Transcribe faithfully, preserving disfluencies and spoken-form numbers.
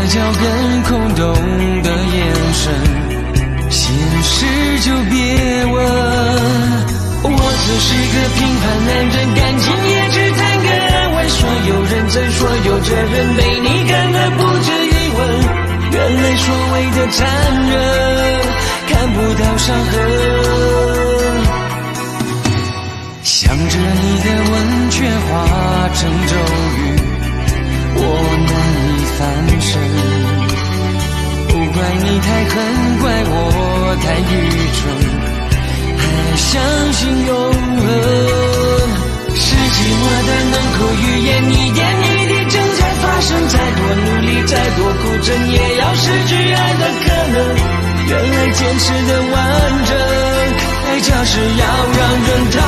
较跟空洞的眼神，现实就别问。我只是个平凡男人，感情也只谈个安稳，说有认真，说有责任，被你看得不止一吻。原来所谓的残忍，看不到伤痕。想着你的吻却化成咒语，我难以翻身。不怪你太狠，怪我太愚蠢，还相信永恒。是寂寞的能口语言，一点一滴正在发生。再多努力，再多苦撑，也要失去爱的可能。原来坚持的完整，代价是要让人疼。